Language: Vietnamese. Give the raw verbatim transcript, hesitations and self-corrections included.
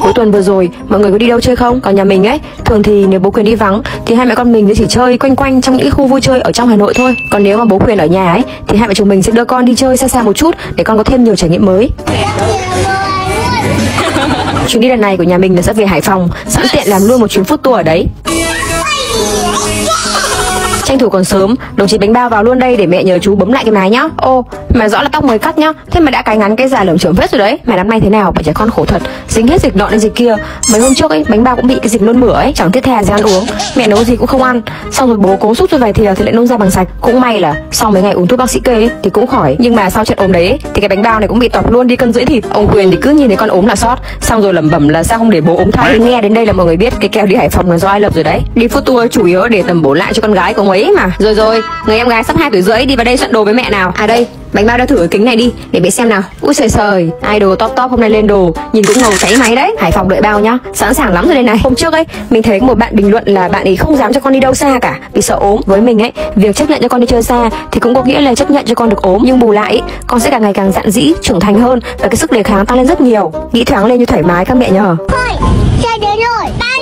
Cuối tuần vừa rồi mọi người có đi đâu chơi không? Còn nhà mình ấy, thường thì nếu bố Quyền đi vắng thì hai mẹ con mình chỉ chơi quanh quanh trong những khu vui chơi ở trong Hà Nội thôi. Còn nếu mà bố Quyền ở nhà ấy thì hai mẹ chồng mình sẽ đưa con đi chơi xa xa một chút để con có thêm nhiều trải nghiệm mới. Chuyến đi lần này của nhà mình là sẽ về Hải Phòng, sẵn tiện làm luôn một chuyến food tour ở đấy. Tranh thủ còn sớm, đồng chí Bánh Bao vào luôn đây để mẹ nhờ chú bấm lại cái mái nhá. Ô, mà rõ là tóc mới cắt nhá. Thế mà đã cái ngắn cái dài lởm chởm vết rồi đấy. Mày năm nay thế nào, bọn trẻ con khổ thật, dính hết dịch nọ đến dịch kia. Mấy hôm trước ấy, Bánh Bao cũng bị cái dịch nôn mửa ấy, chẳng thiết tha gì ăn uống. Mẹ nấu gì cũng không ăn, xong rồi bố cố xúc cho vài thìa thì lại nôn ra bằng sạch. Cũng may là sau mấy ngày uống thuốc bác sĩ kê ấy, thì cũng khỏi. Nhưng mà sau trận ốm đấy ấy, thì cái Bánh Bao này cũng bị tọt luôn đi cân rưỡi thịt. Ông Quyền thì cứ nhìn thấy con ốm là sót, xong rồi lẩm bẩm là sao không để bố ốm thay. Nghe đến đây là mọi người biết cái kèo đi Hải Phòng là do ai lập rồi đấy. Đi food tour chủ yếu để tầm bổ lại cho con gái của ông ấy mà. Rồi rồi, người em gái sắp hai tuổi rưỡi đi vào đây soạn đồ với mẹ nào. À đây, Bánh Bao đã thử cái kính này đi để mẹ xem nào. Ui trời trời, idol top top hôm nay lên đồ, nhìn cũng ngầu cháy máy đấy. Hải Phòng đợi Bao nhá, sẵn sàng lắm rồi đây này. Hôm trước ấy, mình thấy một bạn bình luận là bạn ấy không dám cho con đi đâu xa cả vì sợ ốm. Với mình ấy, việc chấp nhận cho con đi chơi xa thì cũng có nghĩa là chấp nhận cho con được ốm, nhưng bù lại ấy, con sẽ càng ngày càng dạn dĩ, trưởng thành hơn và cái sức đề kháng tăng lên rất nhiều. Nghĩ thoáng lên như thoải mái các mẹ nhờ. Thôi, chơi đến rồi.